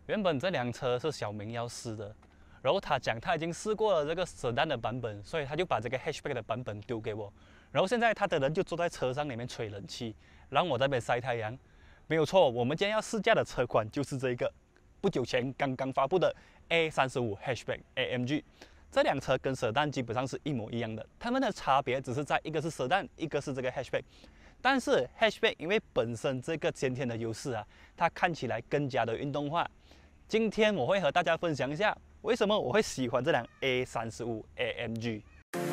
原本这辆车是小明要试的，然后他讲他已经试过了这个sedan的版本，所以他就把这个 hatchback 的版本丢给我。然后现在他的人就坐在车上里面吹冷气，让我在那边晒太阳。没有错，我们今天要试驾的车款就是这个，不久前刚刚发布的 A35 hatchback AMG。这辆车跟sedan基本上是一模一样的，它们的差别只是在一个是sedan，一个是这个 hatchback。但是 hatchback 因为本身这个先天的优势啊，它看起来更加的运动化。今天我会和大家分享一下为什么我会喜欢这辆 A35 AMG。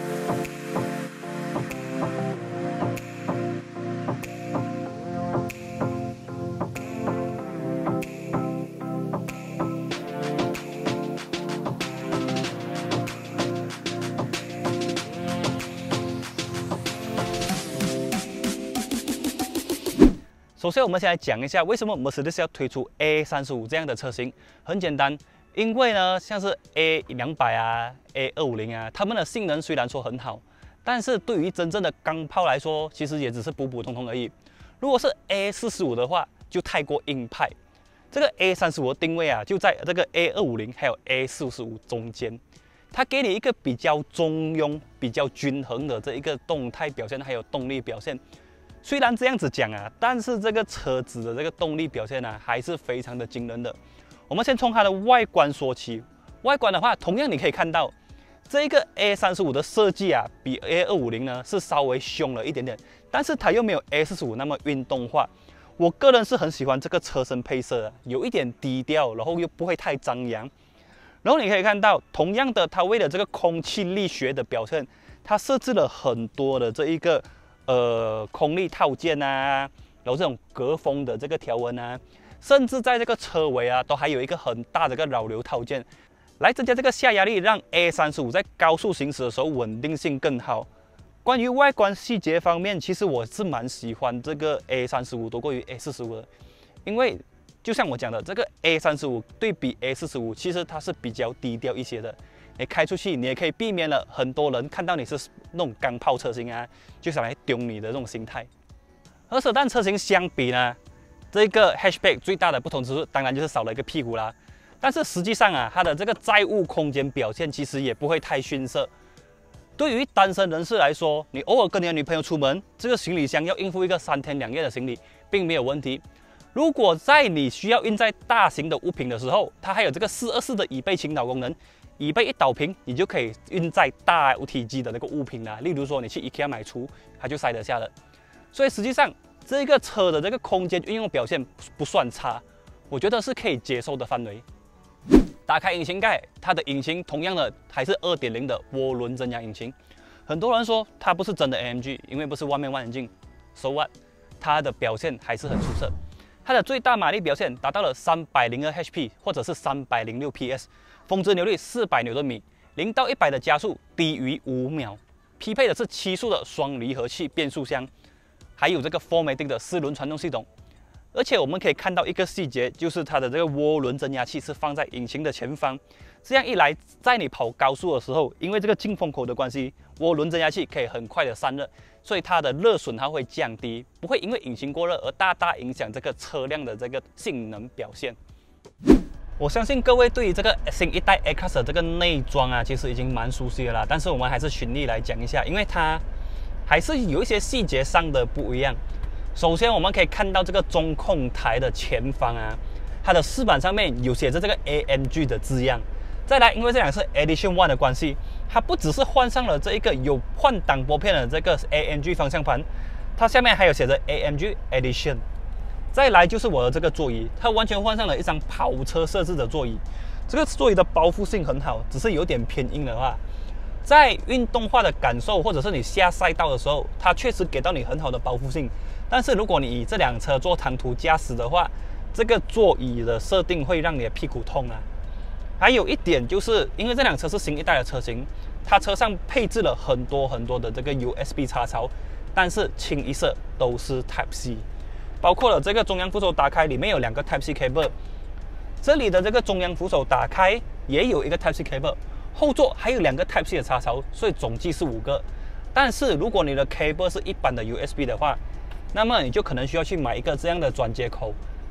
首先，我们先来讲一下为什么Mercedes要推出 A35这样的车型。很简单，因为呢，像是 A200啊、A250啊，它们的性能虽然说很好，但是对于真正的钢炮来说，其实也只是普普通通而已。如果是 A45的话，就太过硬派。这个 A35的定位啊，就在这个 A250还有 A45中间，它给你一个比较中庸、比较均衡的这一个动态表现，还有动力表现。虽然这样子讲啊，但是这个车子的这个动力表现啊，还是非常的惊人的。我们先从它的外观说起。外观的话，同样你可以看到，这一个 A35的设计啊，比 A250呢是稍微凶了一点点，但是它又没有 A45那么运动化。我个人是很喜欢这个车身配色啊，有一点低调，然后又不会太张扬。然后你可以看到，同样的，它为了这个空气力学的表现，它设置了很多的这一个空力套件啊，然后这种隔风的这个条纹啊，甚至在这个车尾啊，都还有一个很大的一个扰流套件，来增加这个下压力，让 A35在高速行驶的时候稳定性更好。关于外观细节方面，其实我是蛮喜欢这个 A35多过于 A45的，因为就像我讲的，这个 A35对比 A45，其实它是比较低调一些的。你开出去，你也可以避免了很多人看到你是那种钢炮车型啊，就想来丢你的这种心态。和sedan车型相比呢，这个 hatchback 最大的不同之处，当然就是少了一个屁股啦。但是实际上啊，它的这个载物空间表现其实也不会太逊色。对于单身人士来说，你偶尔跟你的女朋友出门，这个行李箱要应付一个3天2夜的行李，并没有问题。如果在你需要运载大型的物品的时候，它还有这个424的椅背倾倒功能。椅背一倒平，你就可以运载大 UTG 的那个物品啦。例如说，你去 IKEA 买厨，它就塞得下了。所以实际上，这个车的这个空间运用表现不算差，我觉得是可以接受的范围。打开引擎盖，它的引擎同样的还是2.0的涡轮增压引擎。很多人说它不是真的 AMG， 因为不是万面望远镜。So what？ 它的表现还是很出色。它的最大马力表现达到了302 HP 或者是306 PS， 峰值扭力400牛顿米，0到100的加速低于5秒，匹配的是7速的双离合器变速箱，还有这个 4MATIC 的4轮传动系统。而且我们可以看到一个细节，就是它的这个涡轮增压器是放在引擎的前方，这样一来，在你跑高速的时候，因为这个进风口的关系，涡轮增压器可以很快的散热，所以它的热损耗会降低，不会因为引擎过热而大大影响这个车辆的这个性能表现。我相信各位对于这个新一代 A-Class 的这个内装啊，其实已经蛮熟悉的啦，但是我们还是循例来讲一下，因为它还是有一些细节上的不一样。首先，我们可以看到这个中控台的前方啊，它的饰板上面有写着这个 AMG 的字样。再来，因为这辆是 Edition One 的关系，它不只是换上了这一个有换挡拨片的这个 AMG 方向盘，它下面还有写着 AMG Edition。再来就是我的这个座椅，它完全换上了一张跑车设置的座椅。这个座椅的包覆性很好，只是有点偏硬的话，在运动化的感受或者是你下赛道的时候，它确实给到你很好的包覆性。但是如果你以这辆车做长途驾驶的话，这个座椅的设定会让你的屁股痛啊。还有一点就是，因为这辆车是新一代的车型，它车上配置了很多的这个 USB 插槽，但是清一色都是 Type C， 包括了这个中央扶手打开里面有2个 Type C cable， 这里的这个中央扶手打开也有一个 Type C cable， 后座还有2个 Type C 的插槽，所以总计是5个。但是如果你的 cable 是一般的 USB 的话，那么你就可能需要去买一个这样的转接口，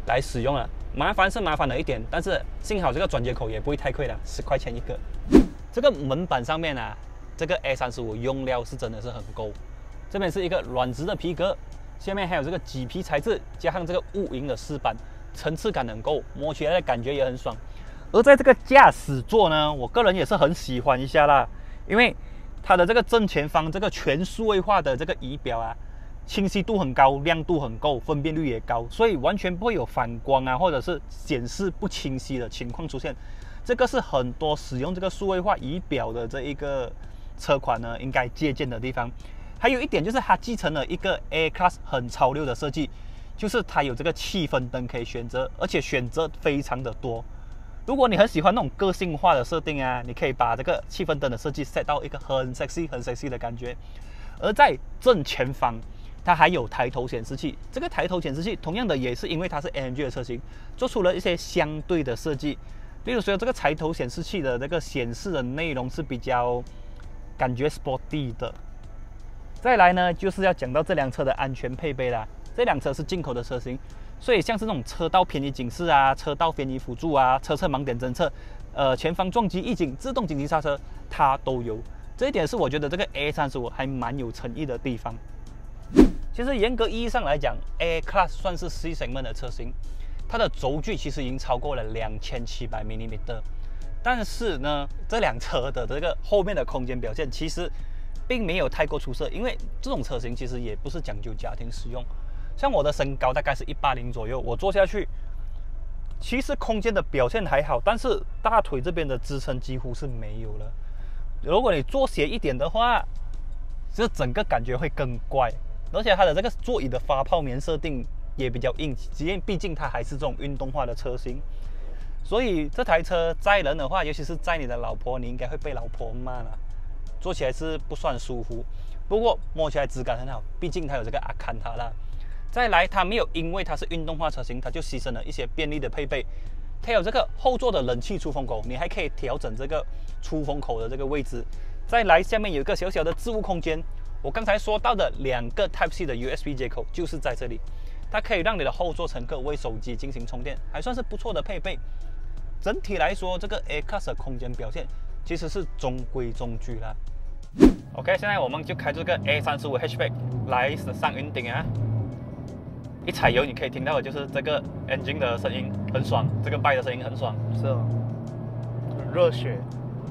来使用了。麻烦是麻烦了一点，但是幸好这个转接口也不会太贵了，10块钱一个。这个门板上面啊，这个 A35用料是真的是很够。这边是一个软质的皮革，下面还有这个麂皮材质，加上这个雾银的饰板，层次感很够，摸起来的感觉也很爽。而在这个驾驶座呢，我个人也是很喜欢一下啦，因为它的这个正前方这个全数位化的这个仪表啊，清晰度很高，亮度很够，分辨率也高，所以完全不会有反光啊，或者是显示不清晰的情况出现。这个是很多使用这个数位化仪表的这一个车款呢，应该借鉴的地方。还有一点就是它继承了一个 A Class 很潮流的设计，就是它有这个气氛灯可以选择，而且选择非常的多。如果你很喜欢那种个性化的设定啊，你可以把这个气氛灯的设计 set 到一个很 sexy 的感觉。而在正前方，它还有抬头显示器。这个抬头显示器同样的也是因为它是 AMG 的车型，做出了一些相对的设计。比如说这个抬头显示器的这个显示的内容是比较感觉 sporty 的。再来呢，就是要讲到这辆车的安全配备啦。这辆车是进口的车型，所以像是那种车道偏移警示啊、车道偏移辅助啊、车侧盲点侦测、前方撞击预警、自动紧急刹车，它都有。这一点是我觉得这个 A35还蛮有诚意的地方。其实严格意义上来讲 ，A Class 算是 C segment 的车型，它的轴距其实已经超过了2700 mm， 但是呢，这辆车的这个后面的空间表现其实并没有太过出色，因为这种车型其实也不是讲究家庭使用。像我的身高大概是180左右，我坐下去，其实空间的表现还好，但是大腿这边的支撑几乎是没有了。如果你坐斜一点的话，这整个感觉会更怪。而且它的这个座椅的发泡棉设定也比较硬，毕竟它还是这种运动化的车型，所以这台车载人的话，尤其是载你的老婆，你应该会被老婆骂了。坐起来是不算舒服，不过摸起来质感很好，毕竟它有这个阿坎塔拉。再来，它没有因为它是运动化车型，它就牺牲了一些便利的配备。它有这个后座的冷气出风口，你还可以调整这个出风口的这个位置。再来，下面有一个小小的置物空间。我刚才说到的2个 Type-C 的 USB 接口就是在这里，它可以让你的后座乘客为手机进行充电，还算是不错的配备。整体来说，这个 A Class 的空间表现其实是中规中矩啦。OK， 现在我们就开这个 A35 Hatchback 来上云顶啊！一踩油，你可以听到的就是这个 engine 的声音很爽，这个 bike 的声音很爽， 是哦，很热血。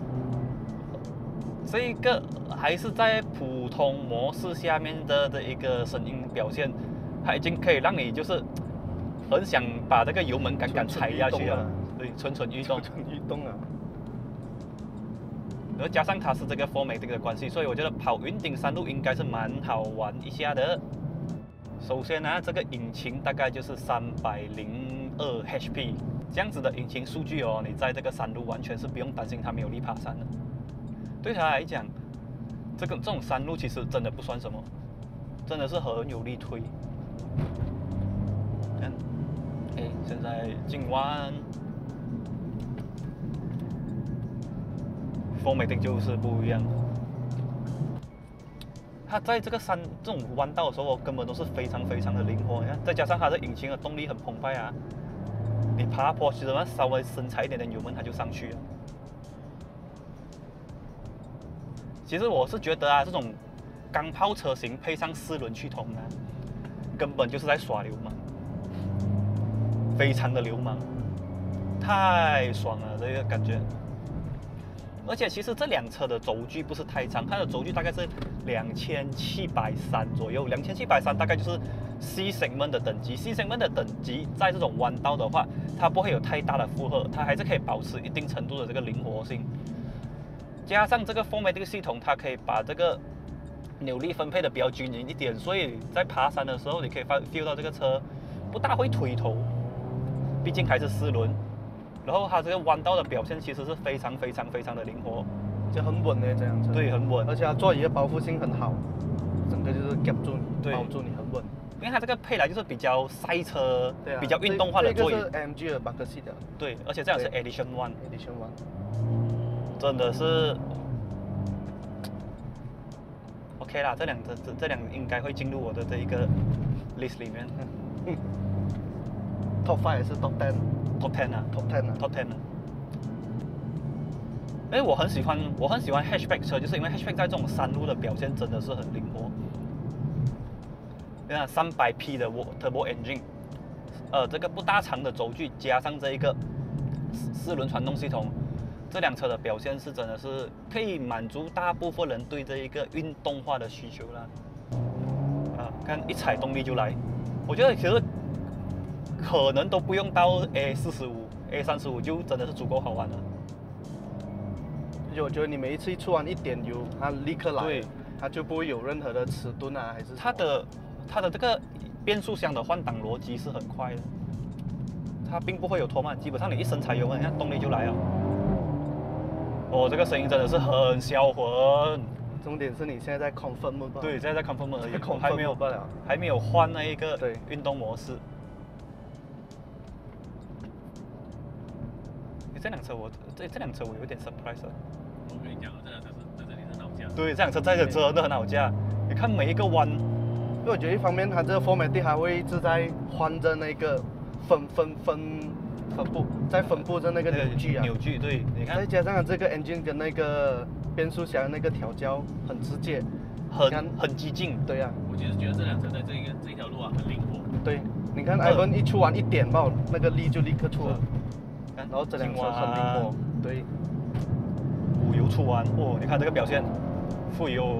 这一个还是在普通模式下面的一个声音表现，它已经可以让你就是很想把这个油门杆踩下去了，对，蠢蠢欲动， 蠢蠢欲动啊！ 然后加上它是这个 4MATIC 的关系，所以我觉得跑云顶山路应该是蛮好玩一下的。首先呢，这个引擎大概就是302 HP， 这样子的引擎数据哦，你在这个山路完全是不用担心它没有力爬山的。对他来讲，这种山路其实真的不算什么，真的是很有力推。看，现在进弯，4MATIC就是不一样。它在这个这种弯道的时候，根本都是非常的灵活。你看，再加上它的引擎的动力很澎湃啊，你爬坡其实稍微深踩一点点油门，它就上去了。其实我是觉得啊，这种钢炮车型配上4轮驱动啊，根本就是在耍流氓，非常的流氓，太爽了这个感觉。而且其实这辆车的轴距不是太长，它的轴距大概是2730左右，2730大概就是 C segment 的等级。C segment 的等级在这种弯道的话，它不会有太大的负荷，它还是可以保持一定程度的这个灵活性。加上这个 4MATIC 系统，它可以把这个扭力分配的比较均匀一点，所以在爬山的时候，你可以 feel 到这个车不大会推头，毕竟还是4轮。然后它这个弯道的表现其实是非常的灵活， 就很稳的这辆车。 对，很稳， 而且它座椅的包覆性很好，整个就是夹住你，包住你，很稳。 因为它这个配来就是比较赛车、比较运动化的座椅。 这个是 AMG 的8个系的。 对，而且这样是 Edition One。Edition One。 真的是 OK 啦，这两应该会进入我的这一个 list 里面。 Top 5还是 Top 10？Top 10啊 ，Top 10啊 ，Top 10啊。哎，我很喜欢 hatchback 车，就是因为 hatchback 在这种山路的表现真的是很灵活。你看300P 的turbo engine， 这个不大长的轴距加上这一个4轮传动系统，这辆车的表现是真的是可以满足大部分人对这一个运动化的需求啦。看一踩动力就来，我觉得其实可能都不用到 A35、A35 就真的是足够好玩了。 我觉得你每一次一出完1点油，它立刻来，对，它就不会有任何的迟钝啊，还是它的这个变速箱的换挡逻辑是很快的，它并不会有拖慢，基本上你一升踩油门，你看动力就来了。哦，这个声音真的是很销魂。 重点是你现在在 Comfort Mode。对， 现在在 Comfort Mode 而已，还没有换那一个运动模式。这辆车我有点 surprise 了。 我跟你讲，这辆车在这里很好驾。 对，这辆车在这里真的很好驾。你看每一个弯， 因为我觉得一方面它这个 4MATIC 还会一直在换着那个分布，在分布着那个扭矩啊。 扭矩对，你看。 再加上它这个 engine 跟那个变速箱那个调教很直接， 很激进。 对呀。 我其实觉得这辆车在这一条路啊很灵活。 对，你看 Ivan 一出完1点爆，那个力就立刻出了。然后这辆车很灵活，对。 5油出弯，哦，你看这个表现，富油。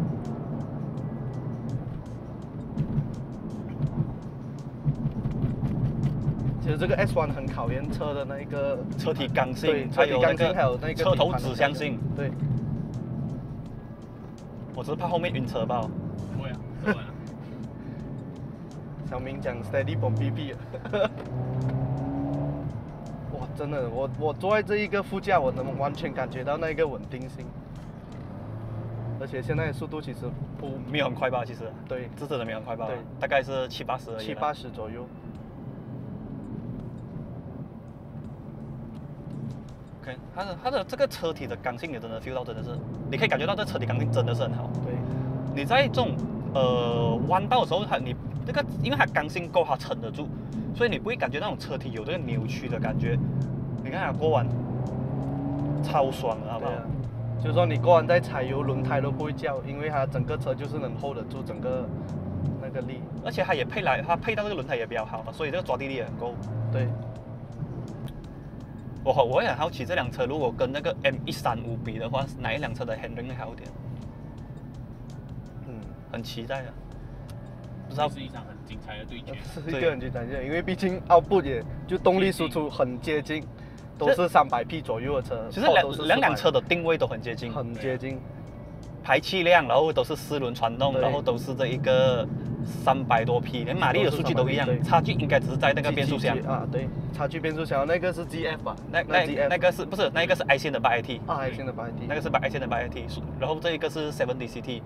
其实这个 S1 很考验车的那个车体刚性， 对，车体刚性还有那个车头指向性。 对。 我只是怕后面晕车吧。 不会啊， 小明讲 steady from PP 哇，真的，我坐在这一个副驾，我能完全感觉到那个稳定性。而且现在速度其实没有很快吧？其实。 对。 这真的没有很快吧？ 对。 大概是70-80而已。 70-80左右。 OK， 它的这个车体的刚性也真的 feel 到，真的是，你可以感觉到这车体刚性真的是很好。 对。 你在这种弯道的时候，你这个因为它刚性够，它撑得住，所以你不会感觉那种车体有这个扭曲的感觉。你看它过弯，超爽的，好不好？ 就是说你过弯再踩油，轮胎都不会叫，因为它整个车就是能 hold 得住整个那个力。 而且它配到这个轮胎也比较好，所以这个抓地力也很够。 对。 我也很好奇，这辆车如果跟那个 M135比的话，哪一辆车的 handling 会好一点？很期待啊！ 不知道是一场很精彩的对决， 是一个很精彩的，因为毕竟 output 也就动力输出很接近，都是300P 左右的车。 其实两辆车的定位都很接近， 很接近。 排气量，然后都是4轮传动，然后都是这一个300多匹，连马力的数据都一样，差距应该只是在那个变速箱啊，对，差距变速箱那个是 GF 吧？ 那个是不是那一个是 i 线的 8AT 啊 i 线的 8AT， 那个是i 线的 8AT， 然后这一个是 7DCT。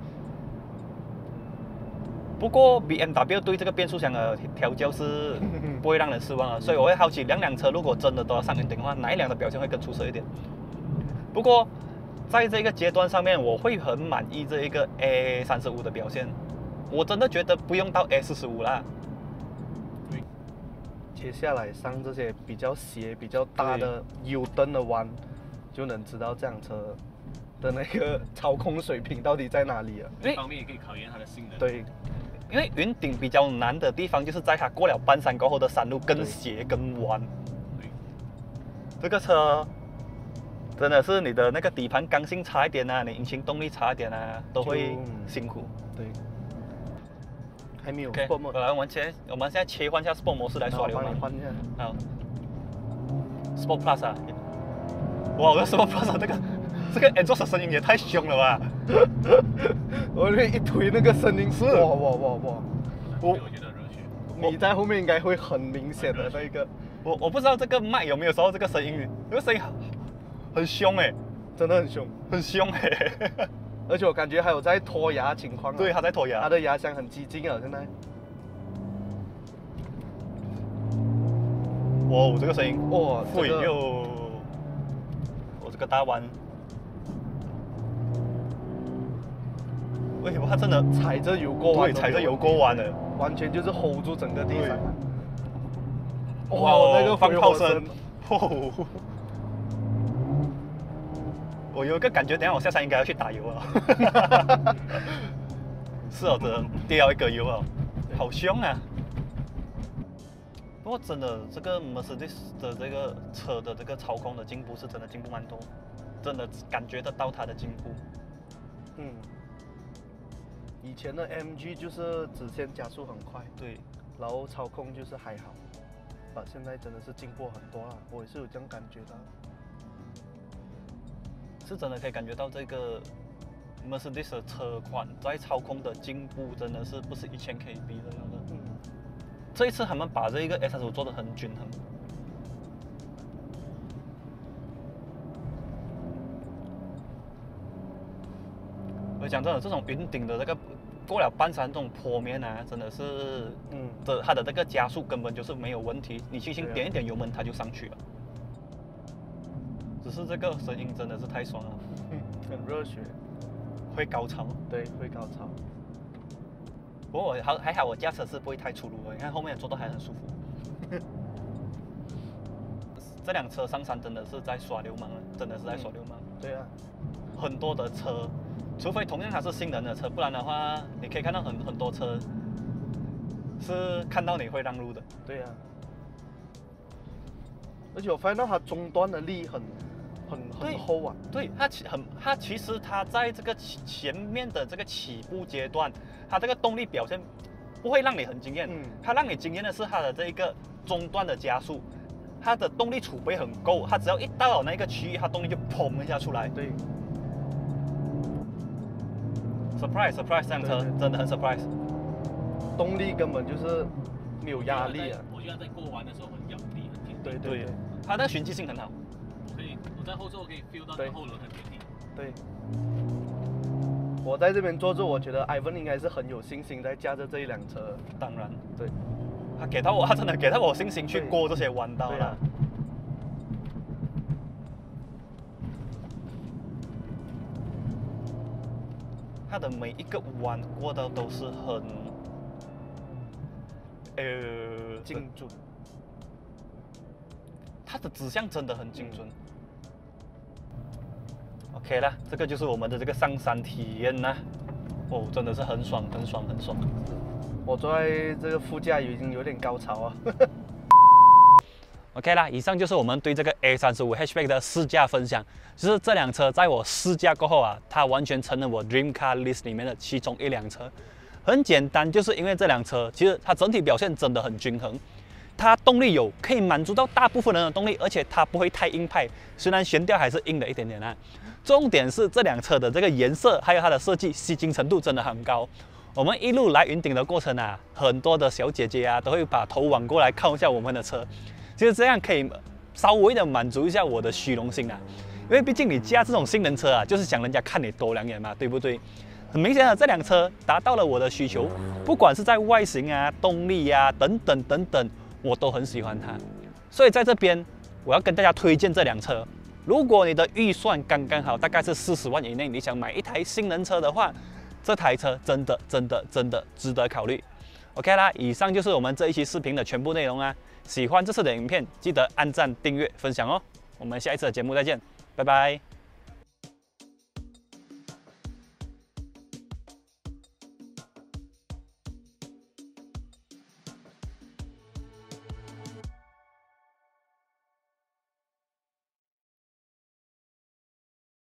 不过 BMW 对这个变速箱的调教是不会让人失望的，所以我会好奇两辆车如果真的都要上 ending 的话，哪一辆的表现会更出色一点？不过在这个阶段上面，我会很满意这一个 A35的表现。我真的觉得不用到 A45啦。 接下来上这些比较斜、比较大的 U 灯的弯，就能知道这辆车的那个操控水平到底在哪里了。 这方面也可以考验它的性能。 对， 因为云顶比较难的地方，就是在它过了半山过后的山路更斜更弯。这个车真的是你的那个底盘刚性差一点啊，你引擎动力差一点啊，都会辛苦。 对。还没有 Sport Mode。 来，我们现在切换一下 Sport 模式来刷流氓。 帮你换一下。 好。Sport Plus 啊！哇，我的 Sport Plus 这个 exhaust 的声音也太凶了吧！ 我那一推那个声音是哇！ 我觉得热血。 你在后面应该会很明显的那个。 我不知道这个麦有没有收到这个声音，这个声音很凶哎， 真的很凶， 很凶哎。 而且我感觉还有在脱牙情况。 对，他在脱牙。 他的牙箱很激进啊，现在。 哇，这个声音， 哇， 会又，我这个大弯，为什么他真的踩着油过弯？ 对，踩着油过弯的， 完全就是 hold 住整个地上。 哇，那个放炮回火声声，我有一个感觉，等一下我下山应该要去打油啊。是哦，真的掉一个油哦，好凶啊！不过真的，这个 Mercedes 的这个车的这个操控的进步是真的进步蛮多，真的感觉得到它的进步。 嗯，以前的 MG 就是直线加速很快， 对， 然后操控就是还好，现在真的是进步很多了，我也是有这样感觉到。 是真的可以感觉到这个 Mercedes 的车款在操控的进步真的是不是以前可以比的了。 嗯， 这一次他们把这一个 S35做得很均衡。我讲真的，这种云顶的这个过了半山这种坡面啊，真的是，它的这个加速根本就是没有问题，你轻轻点一点油门它就上去了。只是这个声音真的是太爽了， 很热血， 会高潮。 对，会高潮。 不过我还好，我驾车是不会太粗鲁的，你看后面坐的还很舒服。这辆车上山真的是在耍流氓了，真的是在耍流氓。 对啊， 很多的车，除非同样它是新人的车，不然的话，你可以看到很多车是看到你会让路的。 对啊。而且我发现到它中端的力很厚啊。 对，它其实它在这个前面的这个起步阶段，它这个动力表现不会让你很惊艳。它让你惊艳的是它的这一个中段的加速，它的动力储备很够，它只要一到了那个区域，它动力就砰一下出来。 对。 surprise， 这辆车真的很 surprise。 动力根本就是没有压力啊。 我觉得在过弯的时候很咬地，很挺。 对， 它的循迹性很好。 我在后座可以 feel 到后轮很挺地。 对。我在这边坐着，我觉得 Ivan 应该是很有信心在驾着这一辆车。 当然， 对。 他真的给到我信心去过这些弯道了。它的每一个弯过道都是很， 精准。 它的指向真的很精准。OK 了，这个就是我们的这个上山体验啦。哦，真的是很爽，很爽，很爽。 我坐在这个副驾已经有点高潮啊。 OK 啦，以上就是我们对这个 A35 Hatchback 的试驾分享。就是这辆车在我试驾过后啊，它完全成了我 Dream Car List 里面的其中一辆车。很简单，就是因为这辆车其实它整体表现真的很均衡，它动力有可以满足到大部分人的动力，而且它不会太硬派，虽然悬吊还是硬了一点点啊。重点是这辆车的这个颜色还有它的设计吸睛程度真的很高。我们一路来云顶的过程啊，很多的小姐姐啊都会把头往过来看一下我们的车，其实这样可以稍微的满足一下我的虚荣心啊。因为毕竟你驾这种性能车啊，就是想人家看你多两眼嘛，对不对？很明显的，这辆车达到了我的需求，不管是在外形啊、动力啊等等，我都很喜欢它。所以在这边，我要跟大家推荐这辆车。如果你的预算刚刚好，大概是40万以内，你想买一台性能车的话，这台车真的值得考虑。OK 啦，以上就是我们这一期视频的全部内容啊。喜欢这次的影片，记得按赞、订阅、分享哦。我们下一次的节目再见，拜拜。